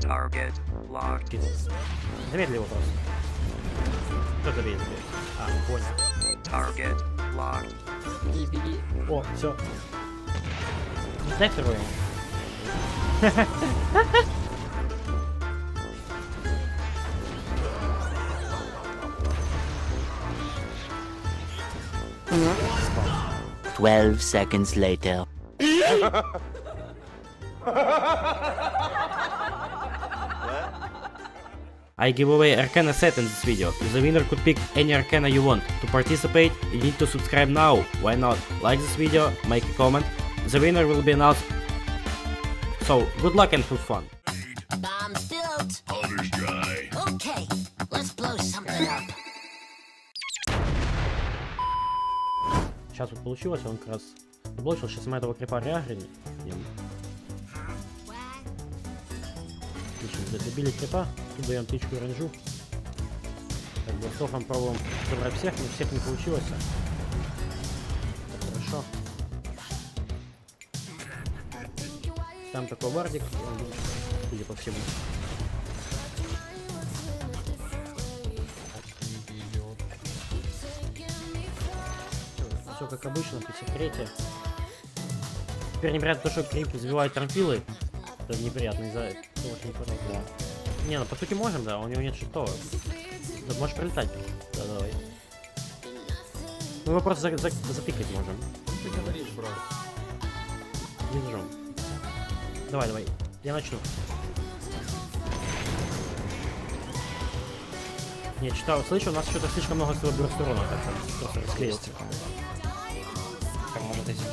Target locked. Замедли его просто. Кто забей? А, понял. Target locked. Беги, беги. О, все. Дай второй. Twelve seconds later. I give away Arcana set in this video. The winner could pick any Arcana you want. To participate, you need to subscribe now. Why not? Like this video, make a comment. The winner will be announced. So, good luck and have fun. Bombs built. Powder's dry. Okay, let's blow something up. Сейчас вот получилось, он как раз заблочил. Сейчас мы этого крипа реагрили. Отлично, добили крипа. Тут даем тычку рейнджу. Так, бластов пробуем забрать всех, но всех не получилось. Так, хорошо. Там такой вардик, судя по всему. Все как обычно, по секрете. Теперь неприятно то, что крип забивает трампилы. Это неприятно из-за этого. Да. Не, ну по сути можем, да, у него нет шестого. Да, можешь прилетать. Да, давай. Мы его просто затыкать можем. Ты говоришь, бро. Не зажжем. Давай, давай. Я начну. Не, читал, слышу, у нас что-то слишком много своего бюростерона, как-то просто расклеился. Как может тысяч?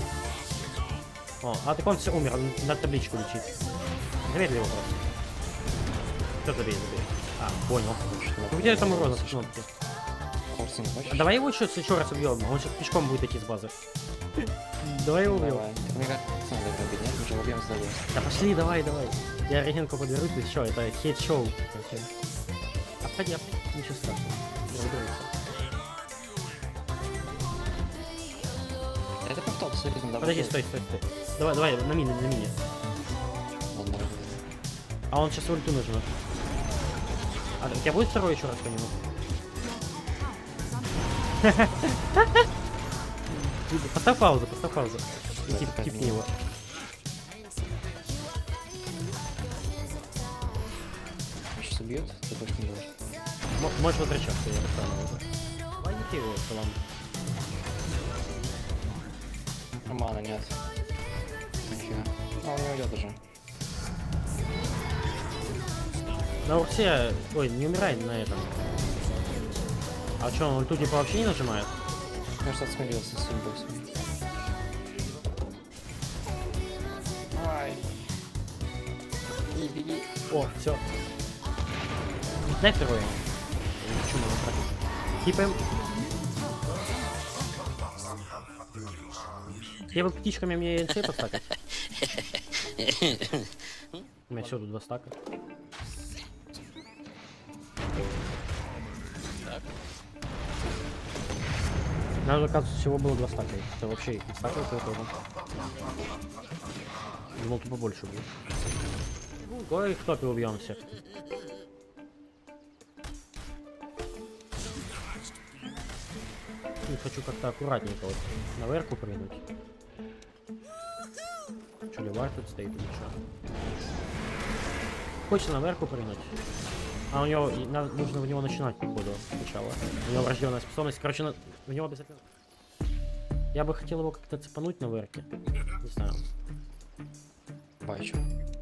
О, а так он все умер, он на табличку лечит. Замедли его просто. Кто забей, забей. А, понял. Ну где там урона с кнопки? Давай его еще раз убьем, он сейчас пешком будет идти с базы. Давай его убьем. Да пошли, давай. Я регенку подберусь, и все, это хейт-шоу. Обходи, ничего страшного. Это как топ, смотри, там. Подожди, стой. Давай, на мине. А он сейчас ульту нажмет. А у тебя будет второй еще раз по нему? Поставь паузу. И типни его. Сейчас убьет, ты больше не будешь. Можешь возвращаться, я расставлю. Лайники его, салам. Мана нет. Нифига. А, он не уйдет уже. На урсе... Ой, не умирай на этом. А что, он ульту типа вообще не нажимает? Может, отсмирился с судьбой своей. Ай. Беги. О, все. Дай второй. Типаем. Тебе птичками мне НЦ подстакать? У меня все тут 2 стака. Надо, оказывается, всего было 2 стака. Это вообще их не стакал, то тоже. Думал, тупо больше будет. Ну, давай в топе убьем всех. И хочу как-то аккуратненько вот наверху прыгнуть. Что ли, вар тут стоит или что? Хочется наверху прыгнуть. А у него нужно в него начинать, походу, сначала. У него врожденная способность. Короче, в него обязательно. Я бы хотел его как-то цепануть на верке. Не знаю. Бачу.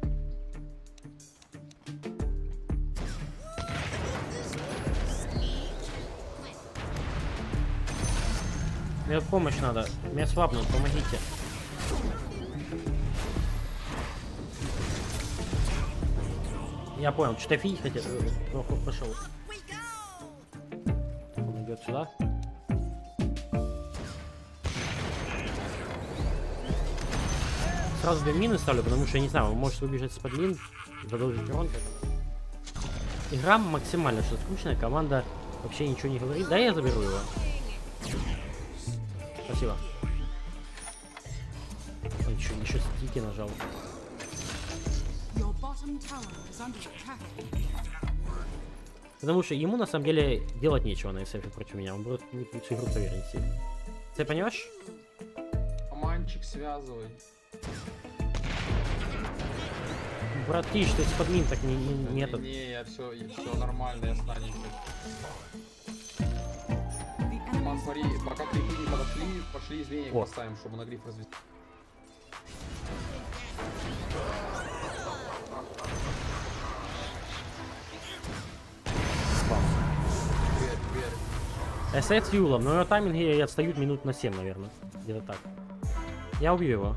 Мне помощь надо. Меня слабнут, помогите. Я понял, что-то офигеть хотел. Пошел. Он идет сюда. Сразу 2 мины ставлю, потому что я не знаю, он может выбежать с-под мин, продолжить урон. Игра максимально что скучная, команда вообще ничего не говорит. Да, я заберу его. Спасибо. Он еще стики нажал. bottom tower is under attack. Потому что ему на самом деле делать нечего на SF против меня. Он будет всю игру поверить. Ты понимаешь? Мальчик, связывай. Братиш, ты с подмин так не этот. Не, я все нормально, я станет. The enemy's Смотри, пока крипы не подошли, пошли извинения О. поставим, чтобы на гриф развести. Дверь. SF с Юлом, но его тайминги отстают минут на 7, наверное. Где-то так. Я убью его.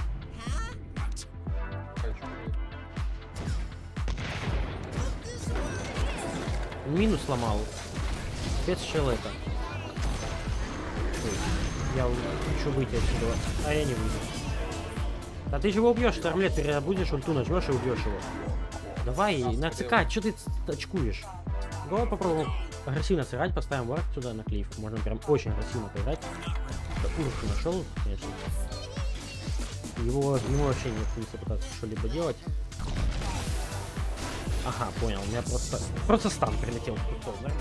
Минус сломал. Без человека. Ой, я хочу выйти отсюда. А я не выйду. Да ты же его убьешь, ты армлет перебудешь, ульту нажмешь и убьешь его. Давай, на ЦК, что ты очкуешь? Давай попробуем агрессивно сыграть, поставим вард сюда на клифф. Можно прям очень агрессивно поиграть. Урку нашел, конечно. Ему вообще нет смысла пытаться что-либо делать. Ага, понял, у меня просто стан прилетел в кустов, да?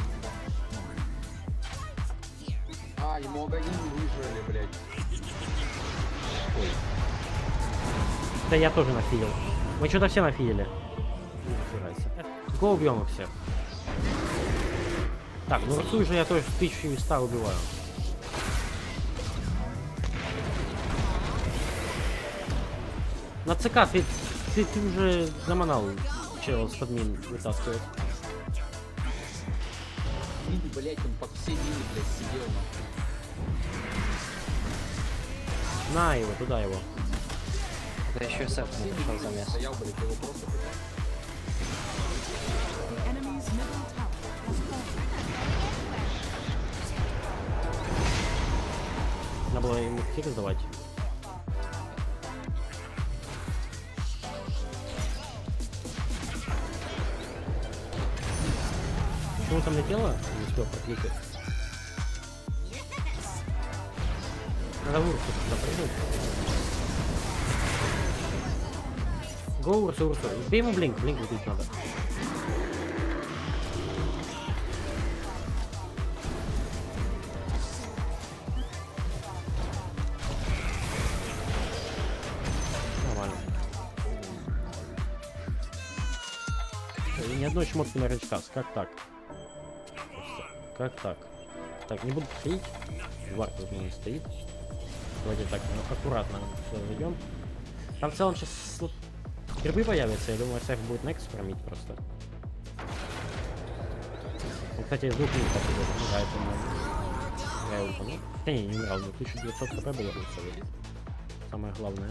А, ему огонь выжили, блядь. Ой. Да я тоже нафилил. Мы что-то все нафилили. Го убьем их всех. Так, ну Русу же я тоже 1100 убиваю. На ЦК ты уже заманал чел с подмин вытаскивает. Мини, блядь, он под все мини, блядь, сидел на. На его, туда его. Да еще SF не пришел замес. Стоял, блядь, его просто. the enemy's middle tower has fallen. Надо было ему хик сдавать. Почему там летело? Не успел прокликать. Надо в Урсу сюда прыгнуть. Го Урсу, Урсу. Бей ему блинк убить надо. Нормально. И ни одной шмотки на рычкас. Как так? Как так? Так, не буду стоить. Вард тут не стоит. Давайте так, аккуратно все зайдем. Там в целом сейчас грибы появятся. Я думаю, сейф будет next промить просто. Он, кстати, из двух минут умирает, по-моему. Я его помню. Да не умирал, но 1900 хп было русовый. Самое главное.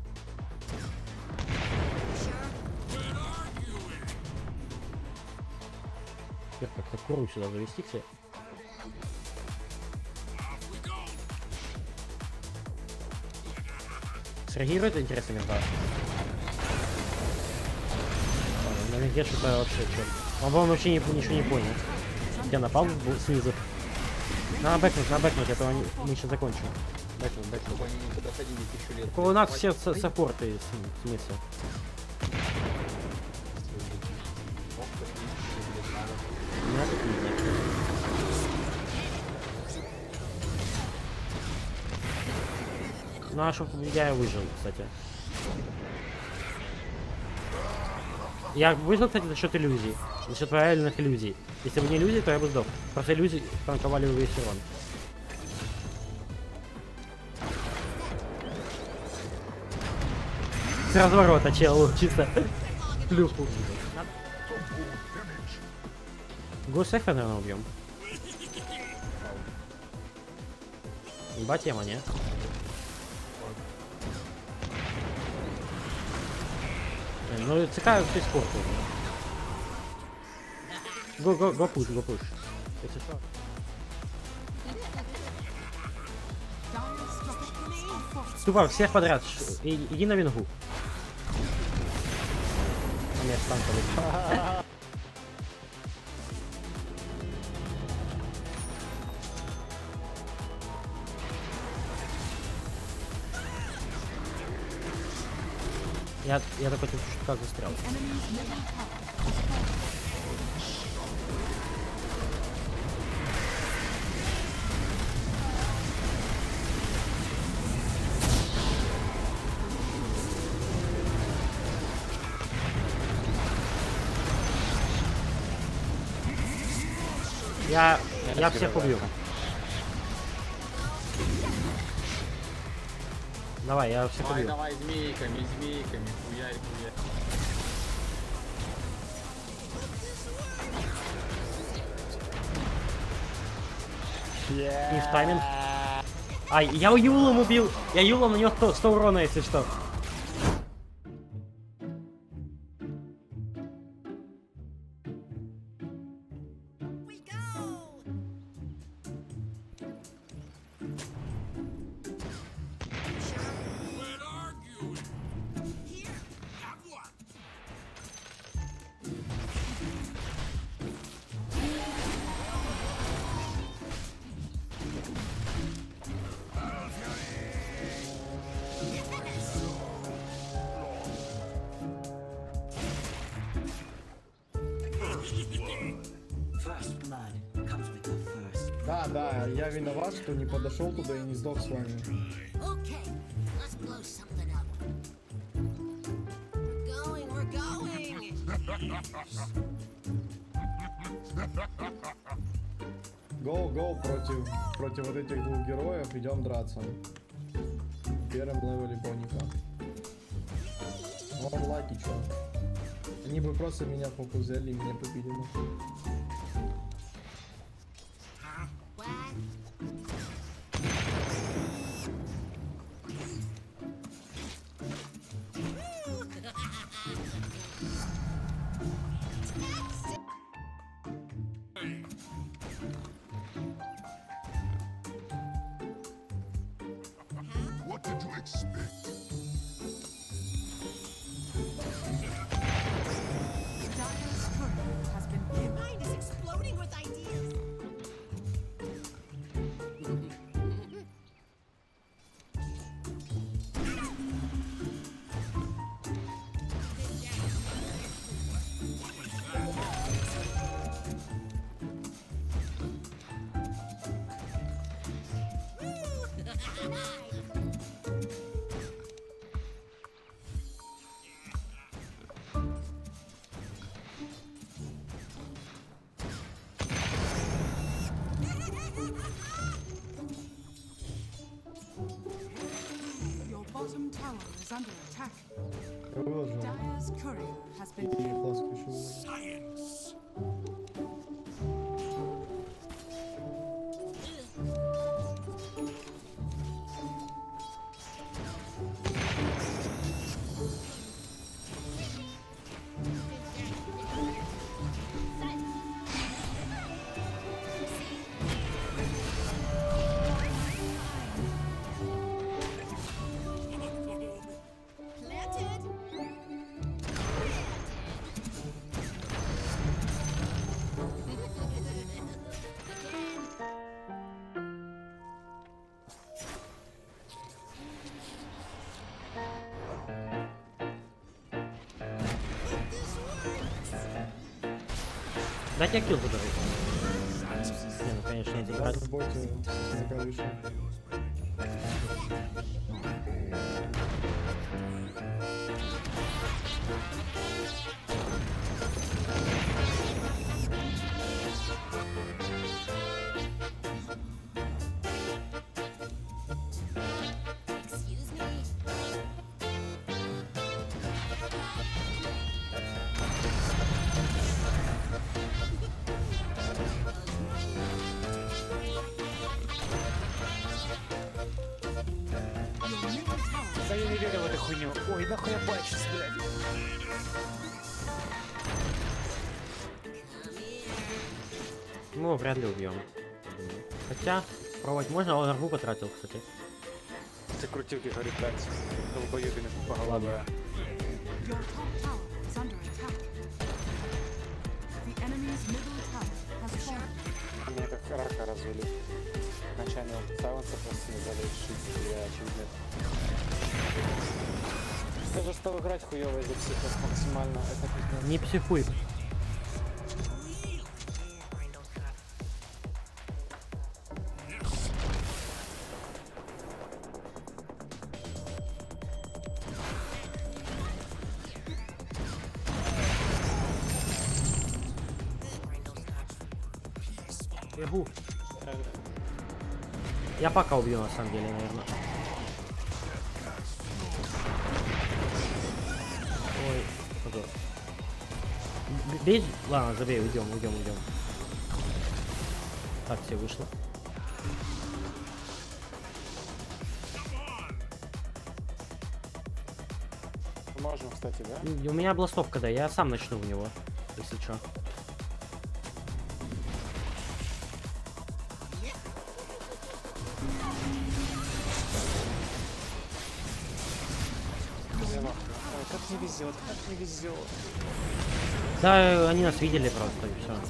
Теперь как-то куру сюда завести к себе. Среагирует, интересно, мента. На везде что-то вообще что. Он, по-моему, вообще ничего не понял. Я напал был снизу. Надо бэкнуть, это мы еще закончим. Бэкнуть. Чтобы они не доходили 1000 лет. У нас все саппорты, в смысле. У меня тут видно. Ну а чтоб я выжил, кстати. Я выжил, кстати, за счет иллюзий. За счет правильных иллюзий. Если бы не иллюзии, то я бы сдох. Просто иллюзии танковали весь урон. С разворота, чел, чисто. Плюху. Госэфа, наверное, убьем. Ебать тема, не? Ну, ЦК все спорту. Го пуш. Если что. Тупо всех подряд. Иди на вингу. У меня стан полетел. Я такой тут чуть как застрял. The enemy's middle tower has fallen. Я всех убью. Давай, я всех Давай, убью. давай, змейками, хуярь, хуярь. И в тайминг. Ай, я Юлом убил. Я Юлом, на него 100 урона, если что. Да, я виноват, что не подошел туда и не сдох с вами. Okay, let's blow something up. We're going. Go против вот этих двух героев, идем драться. В первом левеле Боника. Он лаки, чё? Они бы просто меня фокус взяли и меня побили. Dire's courier has been killed. Mind is exploding with ideas. Your bottom tower is under attack. Выложил. Dire's courier has been И killed. фласку еще выложил. Planted. Дайте я килл подарю. Не, ну конечно, не играть. В боте за клавишей. Excuse me. Your middle tower Да я не верю в эту хуйню. Ой, нахуй я бачусь, блядь. Мы его вряд ли убьем. Хотя, пробовать можно, он арбу потратил, кстати. Це крутилки горить, блядь. Долбоёбины по голове. Your top tower is under attack. The enemy's middle tower has fallen. Мне как рака развели. Начальный сайленсер просто не залезший. Я очевидно. Я же стал играть хуёво из-за психов максимально. Это пиздец. Не психуй. Эгу. Я пока убью, на самом деле, наверное. Ой, позор. Бей. Ладно, забей, уйдем. Так, все вышло. Можем, кстати, да? У меня бластовка, да, я сам начну в него, если что. Ой, как не везет. Да, они нас видели просто, и все.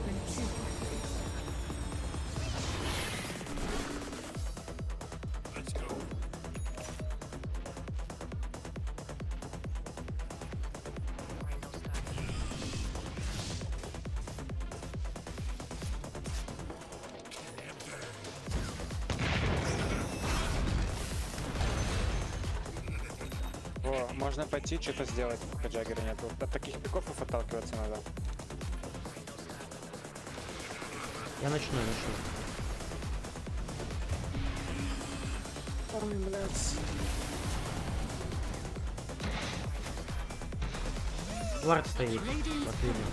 О, можно пойти что-то сделать, пока Джаггера нету. От таких пиков отталкиваться надо. Я начну. Ой, блядь. Вард стоит. Последний.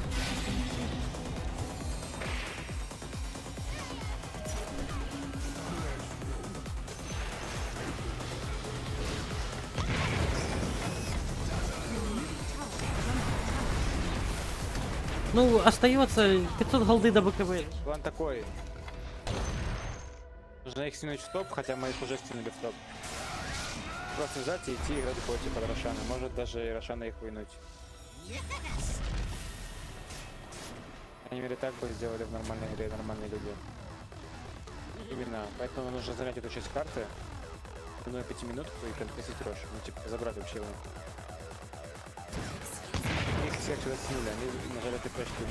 Ну, остается 500 голды до БКБ. План такой. Нужно их стянуть в топ, хотя мы их уже стянули в топ. Просто взять и идти играть против Рошана. Может даже и Рошана их вынуть. Они мере так бы сделали в нормальной игре нормальные люди. Именно. Поэтому нужно занять эту часть карты. Одну 5 минутку и контестить Рош. Ну типа забрать вообще его. Их всех сюда стянули, они нажали этой точки.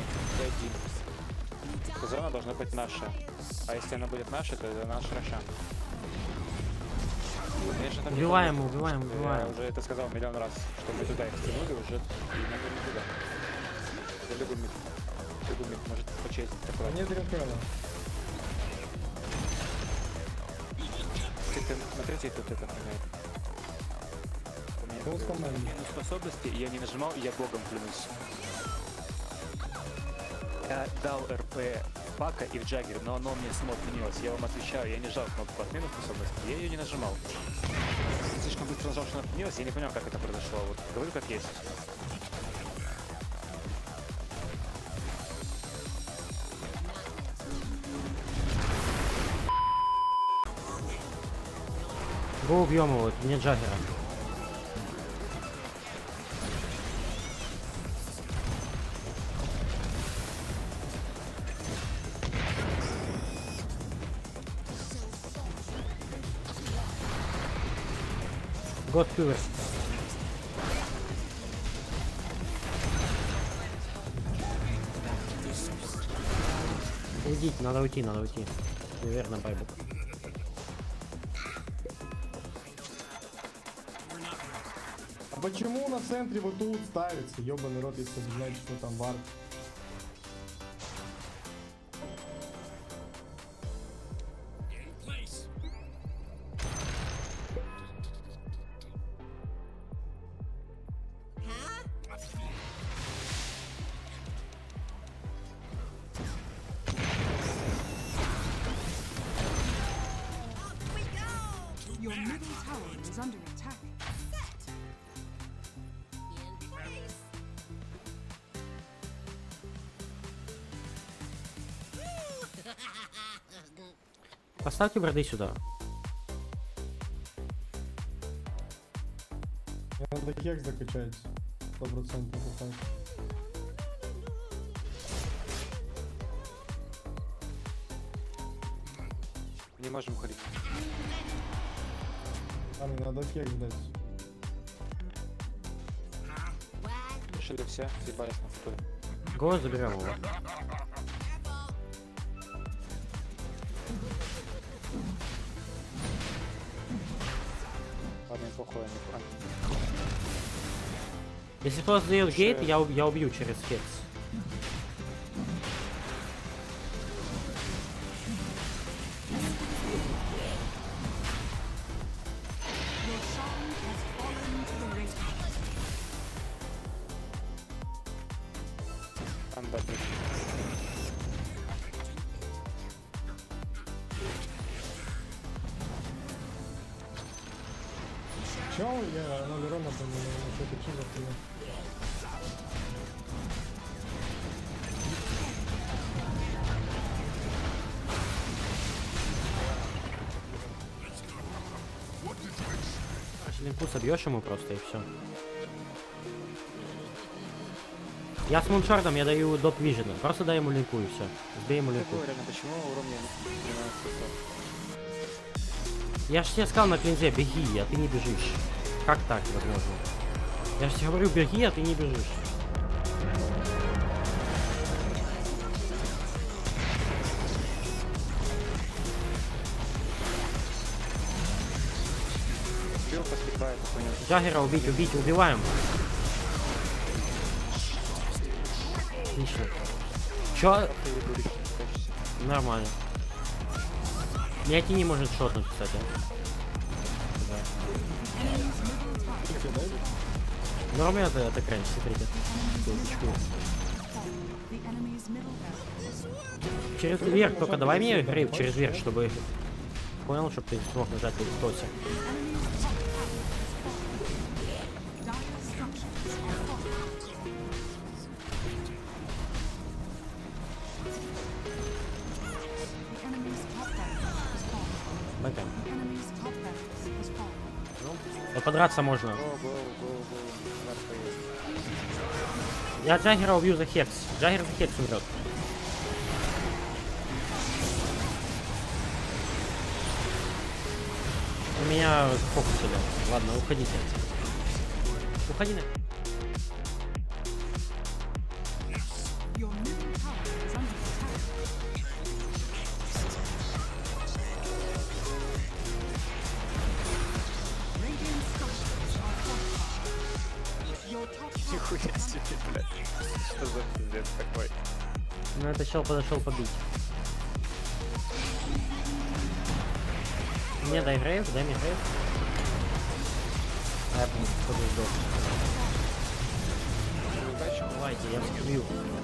Зона должна быть наша. А если она будет наша, то это наш Рошан. Конечно, там Убиваем, не убиваем. Я уже это сказал миллион раз, что мы туда их стянули уже, и надо не туда. За любой мид может почесть такое. Нет рефера. Ты смотрите, тут это фигня. У меня способности, я не нажимал, я богом клянусь. Я дал РП в Пака и в Джаггер, но оно мне само отменилось. Я вам отвечаю, я не жал кнопку отмены способности, я ее не нажимал. Слишком быстро нажал, что она отменилась, я не понял, как это произошло. Вот говорю как есть. Го убьем его, не Джаггера. God Killer. Уйдите, надо уйти. Наверное, байбук. А почему на центре вот тут ставится? Ёбаный рот, если вы знаете, что там вард. Your middle tower is under attack. Поставьте броды сюда. Надо хекс закачать. 100% это. Не можем ходить. Надо хекс дать. Вышли все, съебались на футболе. Голос заберем его. Ладно, неплохое, неплохое. Если кто сдает гейт, я убью через хекс. Your shrine has fallen to the radiant. Андапи. Чё? Я 0 урона по нему, что ты чё за хуйня? Линку собьешь ему просто и все. Я с муншардом, я даю доп вижена. Просто дай ему линку и все. Сбей ему линку. Какой реально, почему урон мне не нравится? Я же тебе сказал на клинзе, беги, а ты не бежишь. Как так возможно? Я же тебе говорю, беги, а ты не бежишь. Бил, поспекает, понял. Джаггера убить, убиваем. Отлично. Чё? Нормально. Меня не может шотнуть, кстати. Норм это крэнч, смотрите. The enemy's middle barracks. Через верх, только давай мне грейп через верх, чтобы... Понял, чтобы ты смог нажать в тосе. Dire structures are falling. The enemy's top barracks is falling. Бэкэм. The enemy's top barracks is falling. Вот подраться можно. Го. Нарфа есть. Я Джаггера убью за хекс. Джаггер за хекс умрет. У меня фокусили. Ладно, уходите. Уходи на... Your middle tower is under attack. Radiant structures are fortified. Your top tower Нихуя себе, блядь. Что за пиздец такой? Ну это чел подошел побить. Мне дай грейв, дай мне грейв. А я походу сдох. Давайте, я вскрою.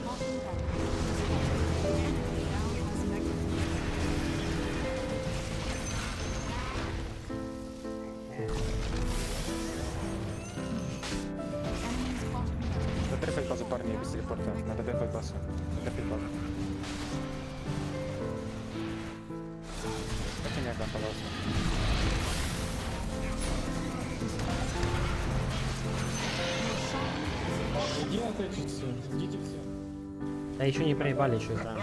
Надо трепать базу, парни, без телепорта. Надо трепать базу. Трепать базу. Это не отдам, пожалуйста. Иди ответить все, идите все. Да еще не проебали, еще играем.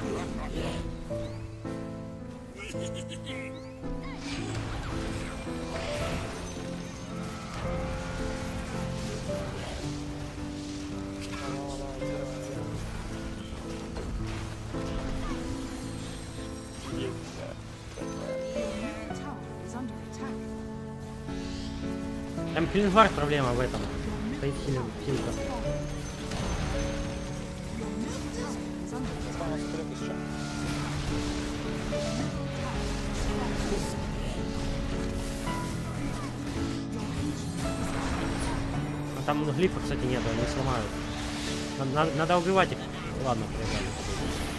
Там Клинвар проблема в этом. Стоит хилка. А там глифа, кстати, нет, они сломают. Надо убивать их. Ладно, проиграли.